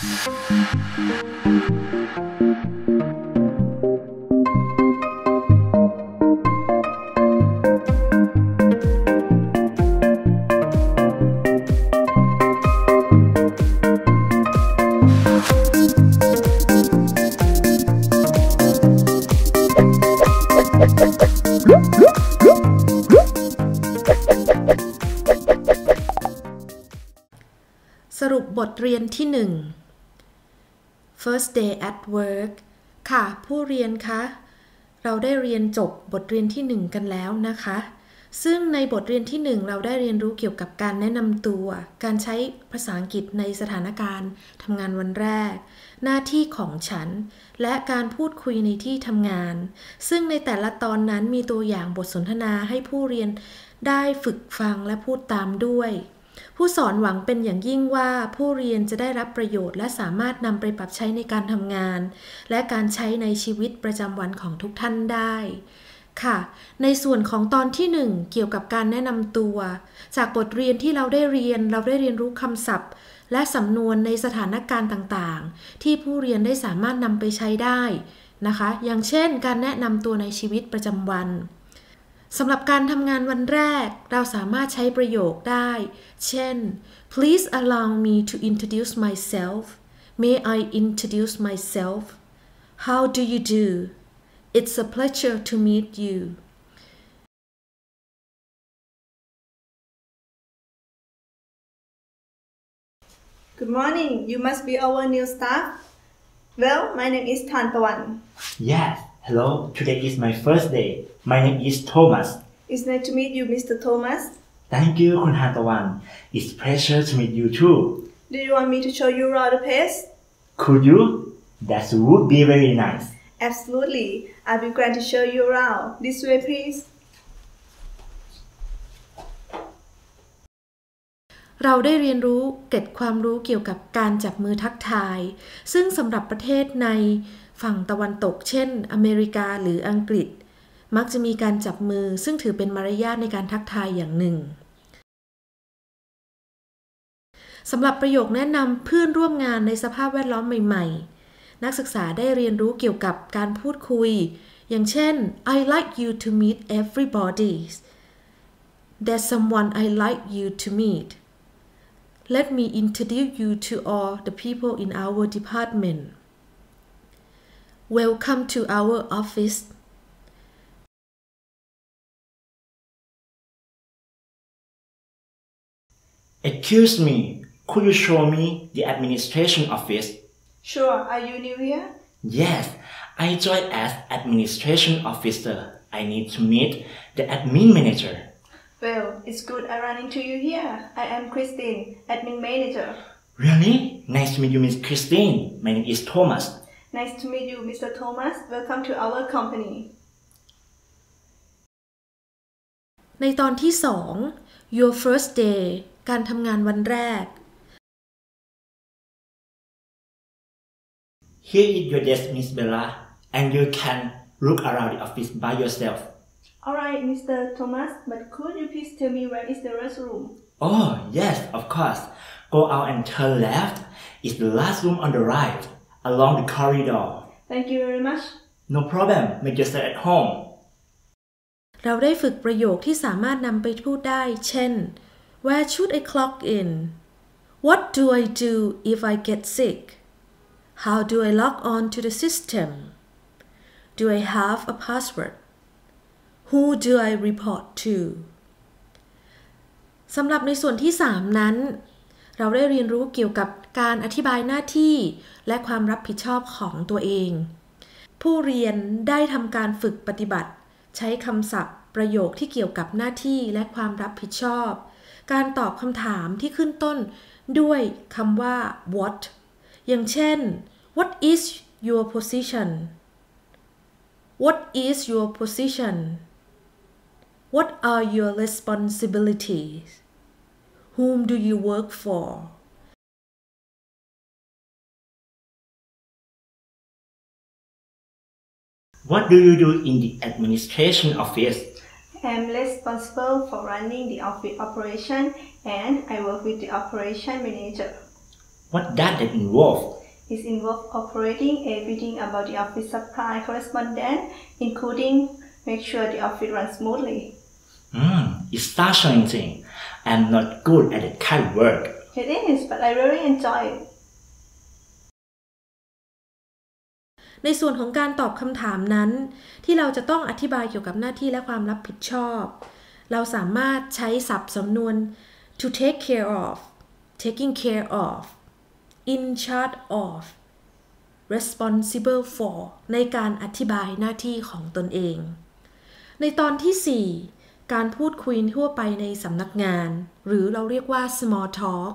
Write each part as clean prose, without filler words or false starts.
สรุปบทเรียนที่ 1 First day at work ค่ะผู้เรียนคะเราได้เรียนจบบทเรียนที่ 1 กันแล้วนะคะซึ่งในบทเรียนที่ 1เราได้เรียนรู้เกี่ยวกับการแนะนำตัวการใช้ภาษาอังกฤษในสถานการณ์ทำงานวันแรกหน้าที่ของฉันและการพูดคุยในที่ทำงานซึ่งในแต่ละตอนนั้นมีตัวอย่างบทสนทนาให้ผู้เรียนได้ฝึกฟังและพูดตามด้วยผู้สอนหวังเป็นอย่างยิ่งว่าผู้เรียนจะได้รับประโยชน์และสามารถนำไปปรับใช้ในการทำงานและการใช้ในชีวิตประจำวันของทุกท่านได้ค่ะในส่วนของตอนที่ 1เกี่ยวกับการแนะนำตัวจากบทเรียนที่เราได้เรียนรู้คำศัพท์และสำนวนในสถานการณ์ต่างๆที่ผู้เรียนได้สามารถนำไปใช้ได้นะคะอย่างเช่นการแนะนำตัวในชีวิตประจำวันสำหรับการทำงานวันแรกเราสามารถใช้ประโยคได้เช่น Please allow me to introduce myself May I introduce myself How do you do It's a pleasure to meet you Good morning. You must be our new staff. Well, my name is Tan Pawan. Yes. Hello. Today is my first day. My name is Thomas. It's nice to meet you, Mr. Thomas. Thank you, Kun Hatawan. It's a pleasure to meet you too. Do you want me to show you around the place? Could you? That would be very nice. Absolutely. I'll be glad to show you around. This way, please. เราได้เรียนรู้เกร็ดความรู้เกี่ยวกับการจับมือทักทายซึ่งสำหรับประเทศในฝั่งตะวันตกเช่นอเมริกาหรืออังกฤษมักจะมีการจับมือซึ่งถือเป็นมารยาทในการทักทายอย่างหนึ่งสำหรับประโยคแนะนำเพื่อนร่วมงานในสภาพแวดล้อมใหม่ๆนักศึกษาได้เรียนรู้เกี่ยวกับการพูดคุยอย่างเช่น I like you to meet everybody There's someone I like you to meet Let me introduce you to all the people in our department. Welcome to our office. Excuse me. Could you show me the administration office? Sure. Are you new here? Yes. I joined as administration officer. I need to meet the admin manager.Well, it's good I ran into you here. I am Christine, admin manager. Really? Nice to meet you, Miss Christine. My name is Thomas. Nice to meet you, Mr. Thomas. Welcome to our company. ในตอนที่ 2 Your first day การทำงานวันแรก Here is your desk, Miss Bella, and you can look around the office by yourself.Alright, Mr. Thomas, but could you please tell me where is the restroom? Oh, yes, of course. Go out and turn left. It's the last room on the right, along the corridor. Thank you very much. No problem. Make yourself at home. เราได้ฝึกประโยคที่สามารถนำไปพูดได้เช่น Where should I clock in? What do I do if I get sick? How do I log on to the system? Do I have a password?Who do I report to สำหรับในส่วนที่ 3 นั้นเราได้เรียนรู้เกี่ยวกับการอธิบายหน้าที่และความรับผิดชอบของตัวเองผู้เรียนได้ทำการฝึกปฏิบัติใช้คำศัพท์ประโยคที่เกี่ยวกับหน้าที่และความรับผิดชอบการตอบคำถามที่ขึ้นต้นด้วยคำว่า what อย่างเช่น What is your position What is your position?What are your responsibilities? Whom do you work for? What do you do in the administration office? I am responsible for running the office operation and I work with the operation manager. What does that involve? It involves operating everything about the office supply correspondence, including make sure the office runs smoothly. It's fascinating. I'm not good at that kind of work. It is, but I really enjoy it. ในส่วนของการตอบคำถามนั้นที่เราจะต้องอธิบายเกี่ยวกับหน้าที่และความรับผิดชอบเราสามารถใช้ศัพท์สำนวน to take care of taking care of in charge of responsible for ในการอธิบายหน้าที่ของตนเองในตอนที่ 4 การพูดคุยทั่วไปในสำนักงานหรือเราเรียกว่า small talk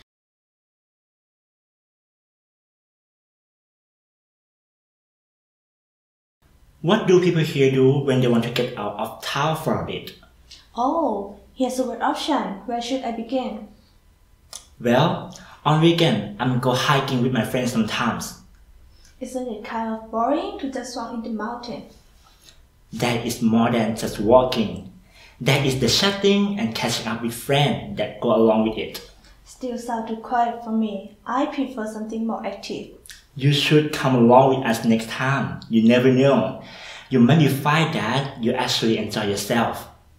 What do people here do when they want to get out of town for a bit? Oh, here's a good option. Where should I begin? Well, on weekend, I'm go hiking with my friends sometimes. Isn't it kind of boring to just walk in the mountain? That is more than just walking. That is the chatting and catching up with friends that go along with it. Still sound too quiet for me. I prefer something more active. You should come along with us next time. You never know. You might find that you actually enjoy yourself.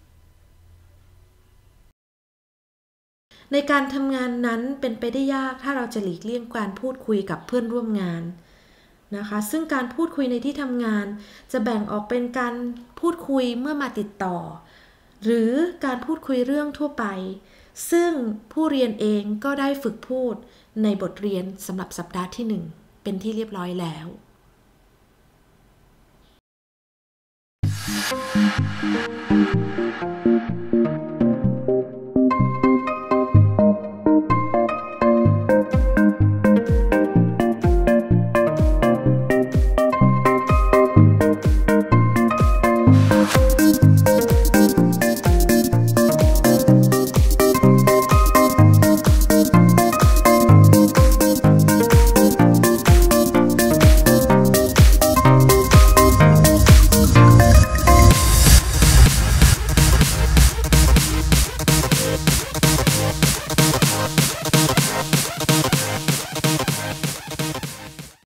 ในการทำงานนั้นเป็นไปได้ยากถ้าเราจะหลีกเลี่ยงการพูดคุยกับเพื่อนร่วมงานนะคะซึ่งการพูดคุยในที่ทำงานจะแบ่งออกเป็นการพูดคุยเมื่อมาติดต่อหรือการพูดคุยเรื่องทั่วไปซึ่งผู้เรียนเองก็ได้ฝึกพูดในบทเรียนสำหรับสัปดาห์ที่ 1เป็นที่เรียบร้อยแล้ว Thank you.